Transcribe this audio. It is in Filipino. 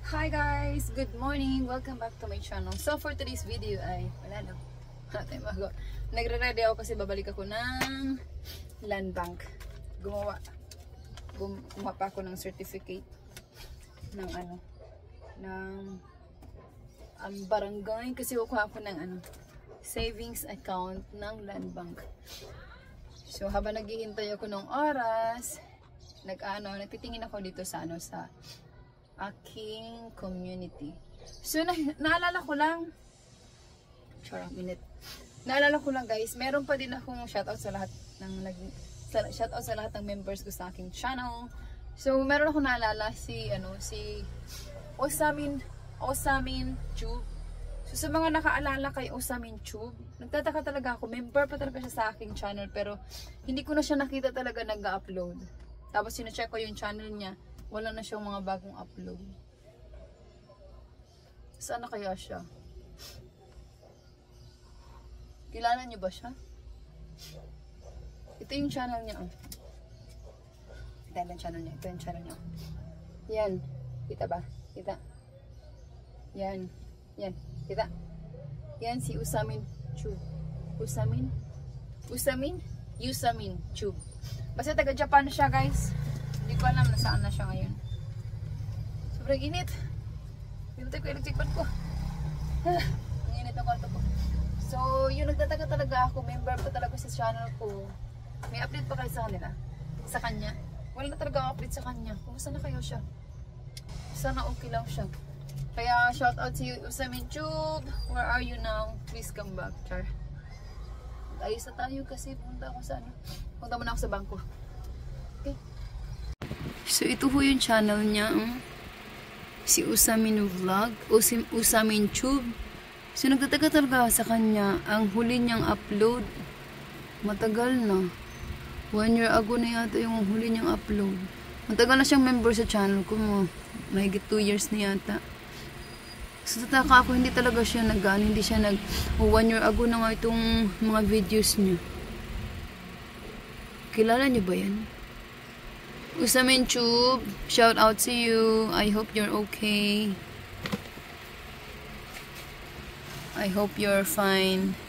Hi guys! Good morning! Welcome back to my channel. So for today's video ay, wala lang. Nagre-ready ako kasi babalik ako ng land bank. Gumawa pa ako ng certificate ng barangay kasi kukuha ako ng savings account ng land bank. So habang naghihintay ako ng oras, nagtitingin ako dito sa sa aking community. So naalala ko lang, naalala ko lang guys, meron pa din akong shoutout sa lahat ng members ko sa aking channel. So meron ako naalala si Osamin Tube. So sa mga nakaalala kay Osamin Tube, nagtataka talaga ako, member pa talaga siya sa aking channel pero hindi ko na siya nakita talaga nag-upload. Tapos sino-check ko yung channel niya, wala na siyang mga bagong upload. Saan na kaya siya? Kilala niyo ba siya? Ito yung channel niya. Ito yung channel niya. Yan. Kita ba? Kita. Yan. Kita. Yan si Usamin Tube. Usamin Tube. Basta taga Japan siya guys. Hindi ko alam na saan na siya ngayon. Sobrang init. Pinatay ko electric fan ko. Ang init ng kwarto ko. So, yung nagtataka talaga ako, member pa talaga sa channel ko. May update pa kayo sa kanila? Sa kanya? Wala na talaga update sa kanya. Kumusta na kayo siya? Sana okay lang siya. Kaya shout out to you, Usamin Tube. Where are you now? Please come back, Char. Ayos na tayo kasi punta muna ako sa bangko. Okay. So ito ho yung channel niya, si Usamin Vlog, Usamin Tube. So nagtataka talaga sa kanya, ang huli niyang upload, matagal na. 1 year ago na yata yung huli niyang upload. Matagal na siyang member sa channel ko, mahigit 2 years na yata. So tataka ako, hindi talaga siya hindi siya 1 year ago na nga itong mga videos niya. Kilala niyo ba yan? Usamin Tube, shout out to you. I hope you're okay. I hope you're fine.